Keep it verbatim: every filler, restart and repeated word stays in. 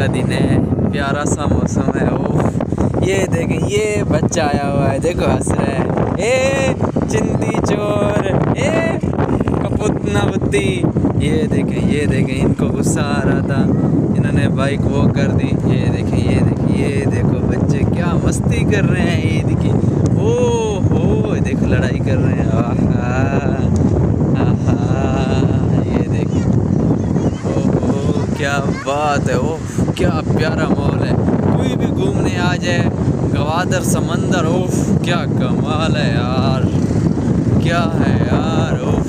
का दिन है, प्यारा सा मौसम है। ओह ये देखें, ये बच्चा आया हुआ है, देखो हंस रहा है। ए चिंदी चोर, ए कपुतना बुद्धि। ये देखें, ये देखें, इनको गुस्सा आ रहा था, इन्होंने बाइक वो कर दी। ये देखें, ये देखें, ये देखो बच्चे क्या मस्ती कर रहे हैं ईद की। ओह हो देखो लड़ाई कर रहे हैं। आहा आहा, ये देखें, ओह क्या बात है। ओह क्या प्यारा माहौल है, कोई भी घूमने आ जाए। गवादर समंदर, ओह क्या कमाल है यार, क्या है यार। ओह